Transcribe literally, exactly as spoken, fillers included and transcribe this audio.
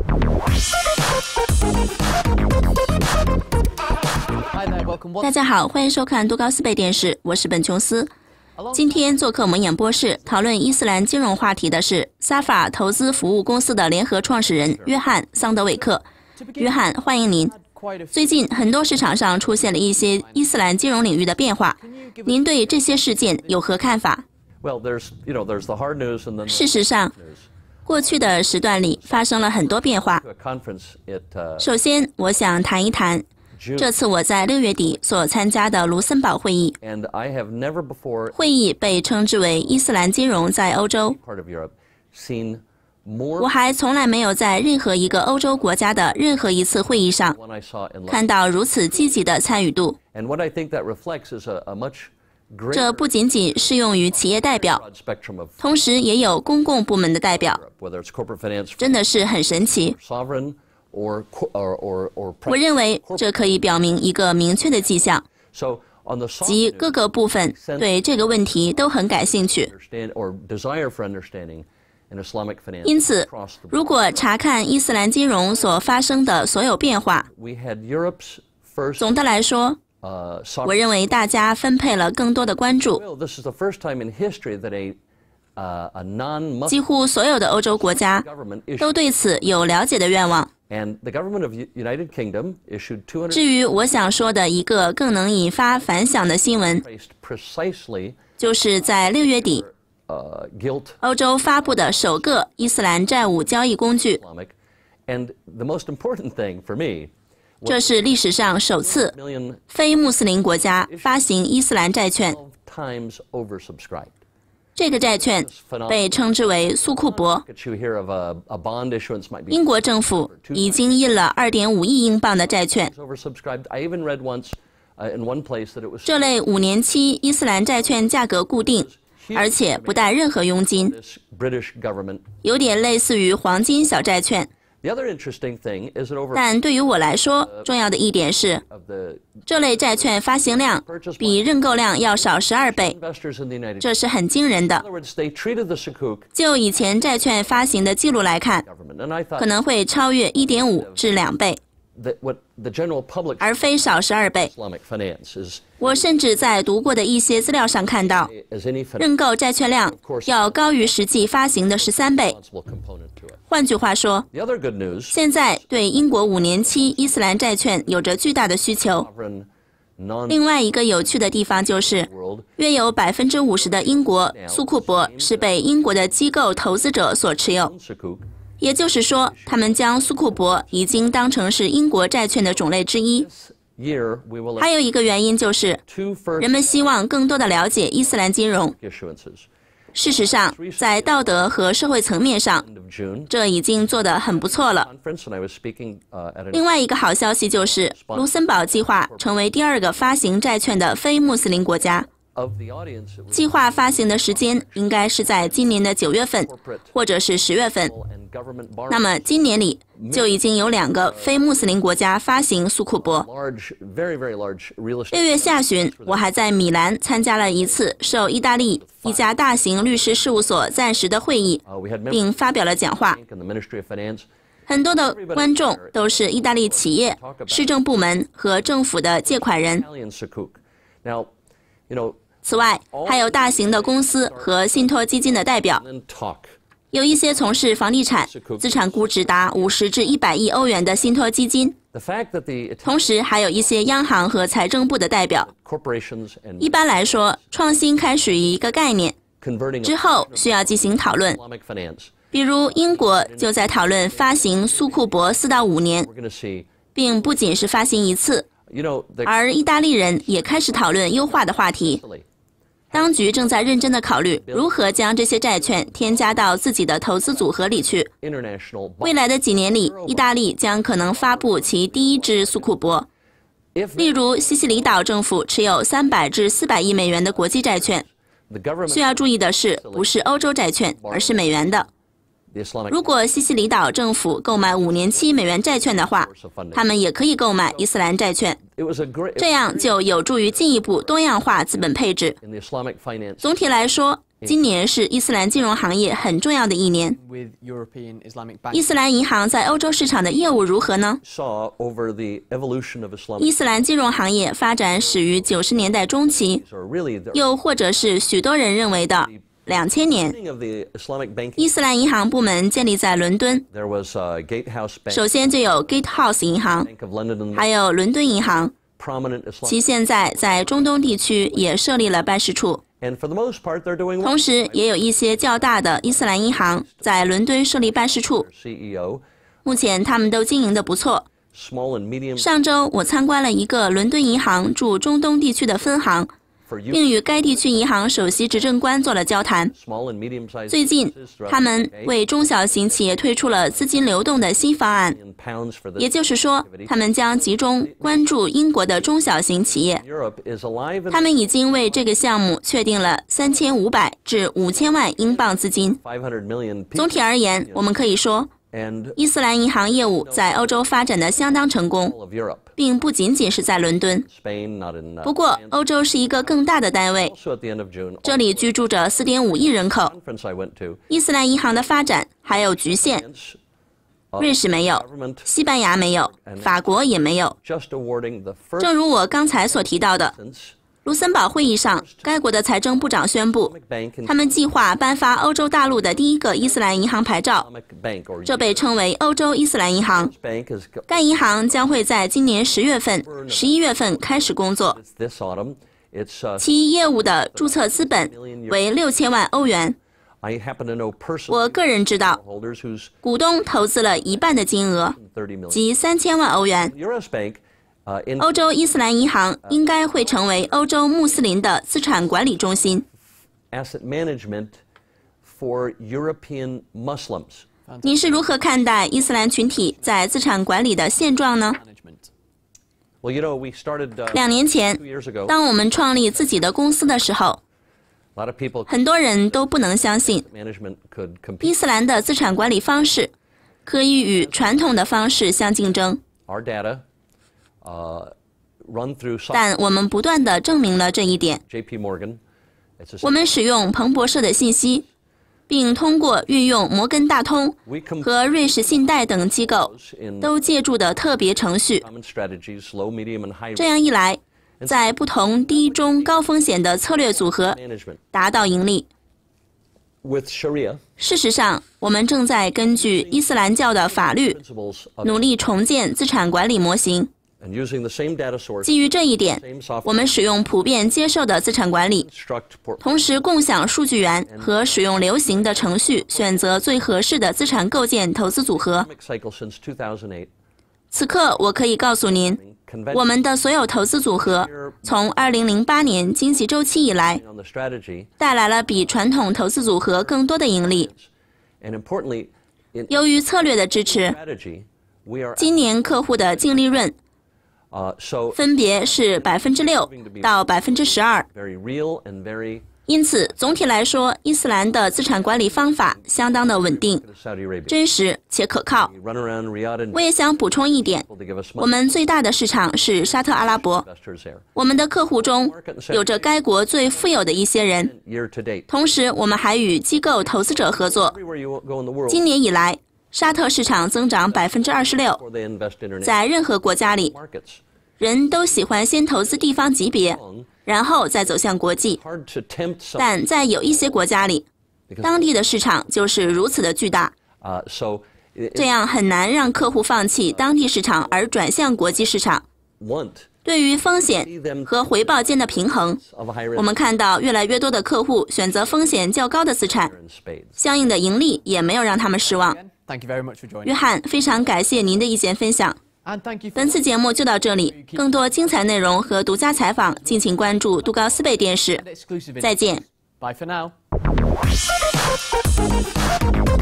大家好，欢迎收看多高斯贝电视，我是本琼斯。今天做客我们演播室讨论伊斯兰金融话题的是萨法投资服务公司的联合创始人约翰·桑德韦克。约翰，欢迎您。最近很多市场上出现了一些伊斯兰金融领域的变化，您对这些事件有何看法？事实上，过去的时段里发生了很多变化。首先，我想谈一谈这次我在六月底所参加的卢森堡会议。会议被称之为伊斯兰金融在欧洲。我还从来没有在任何一个欧洲国家的任何一次会议上看到如此积极的参与度。这不仅仅适用于企业代表，同时也有公共部门的代表，真的是很神奇。我认为这可以表明一个明确的迹象，即各个部分对这个问题都很感兴趣。因此，如果查看伊斯兰金融所发生的所有变化，总的来说，我认为大家分配了更多的关注。几乎所有的欧洲国家都对此有了解的愿望。至于我想说的一个更能引发反响的新闻，就是在六月底，欧洲发布的首个伊斯兰债务交易工具。这是历史上首次非穆斯林国家发行伊斯兰债券。这个债券被称之为苏库伯。英国政府已经印了 二点五亿英镑的债券。这类五年期伊斯兰债券价格固定，而且不带任何佣金，有点类似于黄金小债券。但对于我来说，重要的一点是，这类债券发行量比认购量要少十二倍，这是很惊人的。就以前债券发行的记录来看，可能会超越 一点五至两倍，而非少十二倍。我甚至在读过的一些资料上看到，认购债券量要高于实际发行的十三倍。换句话说，现在对英国五年期伊斯兰债券有着巨大的需求。另外一个有趣的地方就是，约有 百分之五十 的英国苏库伯是被英国的机构投资者所持有。也就是说，他们将苏库伯已经当成是英国债券的种类之一。还有一个原因就是，人们希望更多的了解伊斯兰金融。事实上，在道德和社会层面上，这已经做得很不错了。另外一个好消息就是，卢森堡计划成为第二个发行债券的非穆斯林国家。计划发行的时间应该是在今年的九月份，或者是十月份。那么今年里就已经有两个非穆斯林国家发行苏库伯。六月下旬，我还在米兰参加了一次受意大利一家大型律师事务所暂时的会议，并发表了讲话。很多的观众都是意大利企业、市政部门和政府的借款人。此外，还有大型的公司和信托基金的代表，有一些从事房地产、资产估值达五十至一百亿欧元的信托基金，同时还有一些央行和财政部的代表。一般来说，创新开始于一个概念，之后需要进行讨论。比如英国就在讨论发行苏库伯四到五年，并不仅是发行一次，而意大利人也开始讨论优化的话题。当局正在认真地考虑如何将这些债券添加到自己的投资组合里去。未来的几年里，意大利将可能发布其第一支苏库伯。例如，西西里岛政府持有三百至四百亿美元的国际债券。需要注意的是，不是欧洲债券，而是美元的。如果西西里岛政府购买五年期美元债券的话，他们也可以购买伊斯兰债券，这样就有助于进一步多样化资本配置。总体来说， 今年是伊斯兰金融行业很重要的一年。伊斯兰银行在欧洲市场的业务如何呢？伊斯兰金融行业发展始于九十年代中期，又或者是许多人认为的两千年。伊斯兰银行部门建立在伦敦，首先就有 Gatehouse 银行，还有伦敦银行，其现在在中东地区也设立了办事处。同时也有一些较大的伊斯兰银行在伦敦设立办事处，目前他们都经营得不错。上周我参观了一个伦敦银行驻中东地区的分行，并与该地区银行首席执政官做了交谈。最近，他们为中小型企业推出了资金流动的新方案，也就是说，他们将集中关注英国的中小型企业。他们已经为这个项目确定了三千五百至五千万英镑资金。总体而言，我们可以说，伊斯兰银行业务在欧洲发展得相当成功，并不仅仅是在伦敦。不过，欧洲是一个更大的单位，这里居住着 四点五亿人口。伊斯兰银行的发展还有局限，瑞士没有，西班牙没有，法国也没有。正如我刚才所提到的，卢森堡会议上，该国的财政部长宣布，他们计划颁发欧洲大陆的第一个伊斯兰银行牌照，这被称为欧洲伊斯兰银行。该银行将会在今年十月份、十一月份开始工作，其业务的注册资本为六千万欧元。我个人知道，股东投资了一半的金额，即三千万欧元。欧洲伊斯兰银行应该会成为欧洲穆斯林的资产管理中心。您是如何看待伊斯兰群体在资产管理的现状呢？两年前，当我们创立自己的公司的时候，很多人都不能相信伊斯兰的资产管理方式可以与传统的方式相竞争。但我们不断地证明了这一点。我们使用彭博社的信息，并通过运用摩根大通和瑞士信贷等机构都借助的特别程序。这样一来，在不同低、中、高风险的策略组合达到盈利。事实上，我们正在根据伊斯兰教的法律，努力重建资产管理模型。基于这一点，我们使用普遍接受的资产管理，同时共享数据源和使用流行的程序，选择最合适的资产构建投资组合。此刻，我可以告诉您，我们的所有投资组合从二零零八年经济周期以来，带来了比传统投资组合更多的盈利。由于策略的支持，今年客户的净利润分别是百分之六到百分之十二。因此，总体来说，伊斯兰的资产管理方法相当的稳定、真实且可靠。我也想补充一点，我们最大的市场是沙特阿拉伯，我们的客户中有着该国最富有的一些人。同时，我们还与机构投资者合作。今年以来，沙特市场增长百分之二十六。在任何国家里，人都喜欢先投资地方级别，然后再走向国际。但在有一些国家里，当地的市场就是如此的巨大，这样很难让客户放弃当地市场而转向国际市场。对于风险和回报间的平衡，我们看到越来越多的客户选择风险较高的资产，相应的盈利也没有让他们失望。约翰，非常感谢您的意见分享。本次节目就到这里，更多精彩内容和独家采访，敬请关注杜高斯贝电视。再见。Bye for now.